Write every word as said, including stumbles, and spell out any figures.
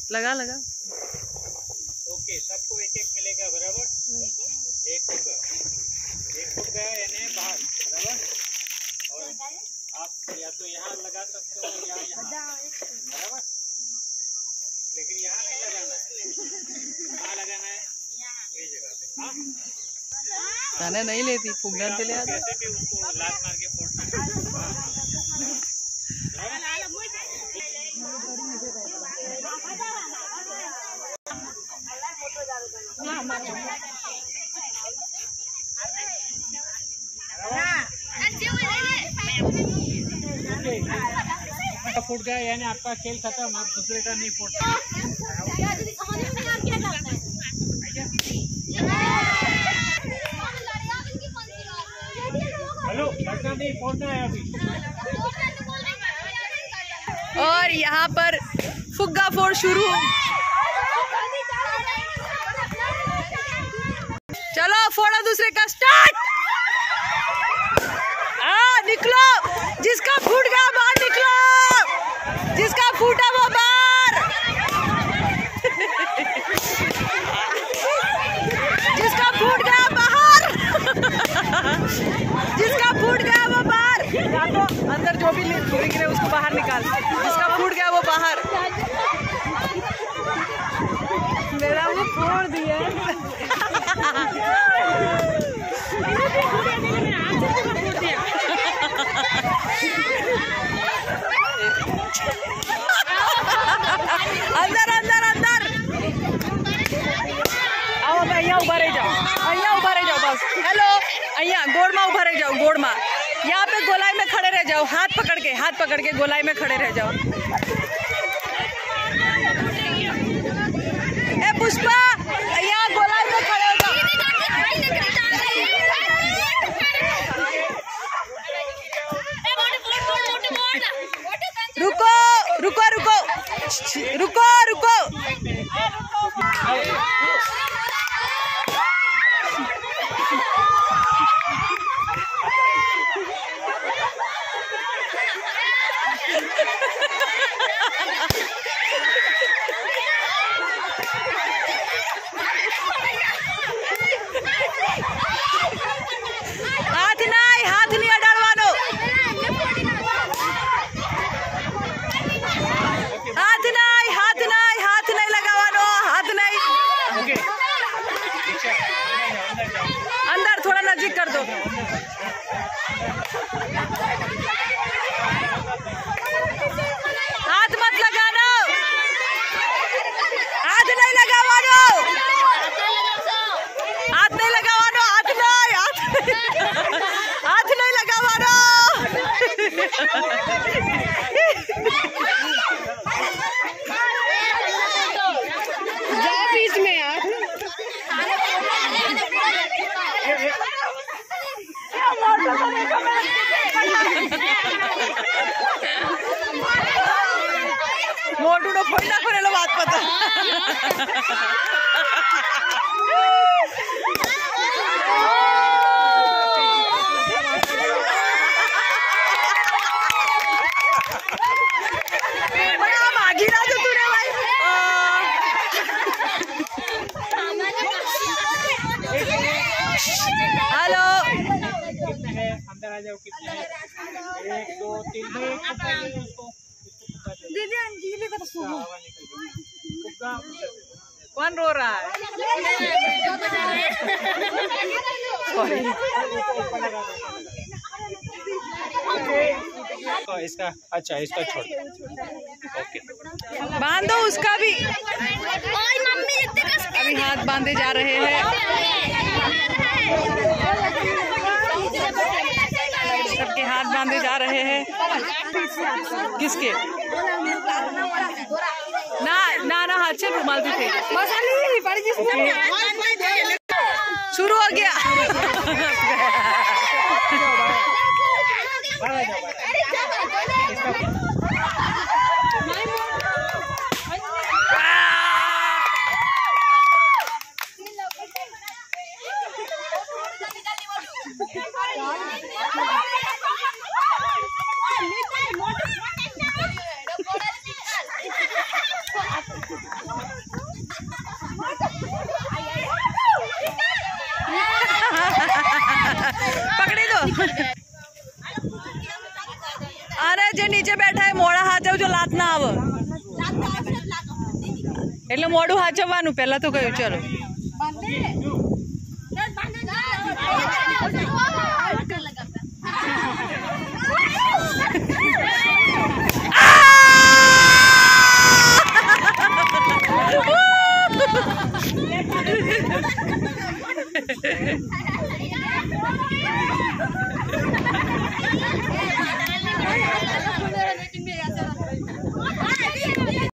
लगा लगा। ओके, सबको एक एक मिलेगा बराबर। एक फुटका एक फुटका यानी बाहर बराबर। और आप या तो यहाँ लगा सकते हो या यहाँ बराबर, लेकिन यहाँ नहीं लगाना है। कहाँ लगाना है? ये जगह पे। हाँ, खाना नहीं लेती फूकना तो ले आता। कैसे भी उसको लात मार के फोड़ना है। फूट गया यानी आपका खेल खत्म, आप दूसरे का नहीं फोड़ सकते। हेलो, बच्चा नहीं फोड़ना है अभी। और यहाँ पर फुग्गा फोड़ शुरू। चलो फोड़ो दूसरे का स्टार्ट। आ निकलो, जिसका फूट गया बाहर निकलो, जिसका फूटा वो बाहर। जिसका फूट गया बाहर। जिसका फूट गया वो बाहर। या तो अंदर जो भी गिरे उसको बाहर निकाल। जिसका फूट गया वो बाहर। मेरा वो फोड़ दिया। अंदर अंदर अंदर आओ, अहिया उभा रह जाओ, अहिया उभा रह जाओ बस। हेलो, अहिया गोड़ में उभा रह जाओ, गोड़ में। यहाँ पे गोलाई में खड़े रह जाओ, हाथ पकड़ के, हाथ पकड़ के गोलाई में खड़े रह जाओ। ए पुष्पा, यहाँ गोलाई में खड़े हो जाओ। रुको रुको रुको रुको रुको। हाथ नहीं, हाथ नहीं अडाड़वानो। हाथ नहीं, हाथ नहीं, हाथ नहीं लगावानो, हाथ नहीं। अंदर थोड़ा नजदीक कर दो। हाथ मत लगाना, हाथ नहीं लगावानो, हाथ नहीं लगावानो, हाथ नहीं, हाथ हाथ नहीं लगावानो। जाओ बीच में यार। मोटू नो फोड़ा करे लो बात पता। बड़ा भागीरा जो तूने भाई। हेलो, कितने हैं? अंदर आ जाओ। कितने हैं? एक दो तीन। दीदी अंजलि को तो सुनो। कौन रो रहा है? सॉरी। तो इसका अच्छा, इसका छोड़। ओके, बांधो उसका भी। अभी हाथ बांधे जा रहे हैं। सबके हाथ बांधे जा रहे हैं। किसके? ना ना ना हाथ से रुमाल भी थे। शुरू हो गया। જે નીચે બેઠા એ મોડા હાચવજો લાત ના આવે એટલે મોડું હાચવવાનું પહેલા તો કહ્યું ચલો